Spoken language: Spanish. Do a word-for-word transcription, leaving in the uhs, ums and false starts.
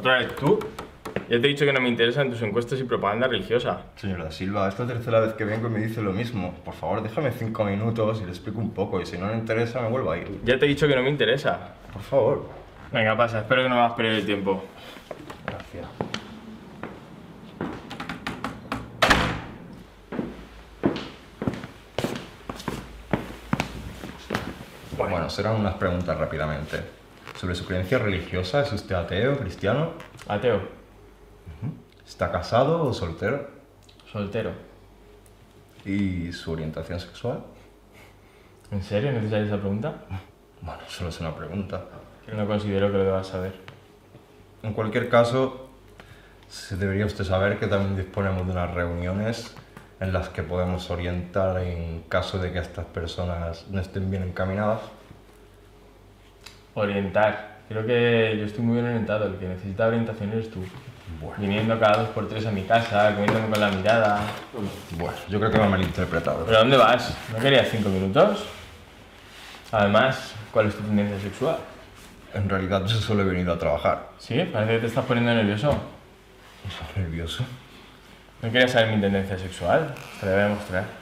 ¿Otra vez tú? Ya te he dicho que no me interesan tus encuestas y propaganda religiosa. Señor Da Silva, esta tercera vez que vengo y me dice lo mismo. Por favor, déjame cinco minutos y le explico un poco, y si no le interesa me vuelvo a ir. Ya te he dicho que no me interesa. Por favor. Venga, pasa, espero que no me hagas perder el tiempo. Gracias. Bueno, serán unas preguntas rápidamente. Sobre su creencia religiosa, ¿es usted ateo, cristiano? Ateo. ¿Está casado o soltero? Soltero. ¿Y su orientación sexual? ¿En serio es necesaria esa pregunta? Bueno, solo es una pregunta. No considero que lo debas saber. En cualquier caso, se debería usted saber que también disponemos de unas reuniones en las que podemos orientar en caso de que estas personas no estén bien encaminadas. Orientar. Creo que yo estoy muy bien orientado. El que necesita orientación eres tú. Bueno, Viniendo cada dos por tres a mi casa, comiéndome con la mirada. bueno, yo creo que me ha malinterpretado. ¿Pero dónde vas? ¿No querías cinco minutos? Además, ¿cuál es tu tendencia sexual? En realidad yo solo he venido a trabajar. ¿Sí? Parece que te estás poniendo nervioso. ¿Estás nervioso? ¿No querías saber mi tendencia sexual? Te la voy a demostrar.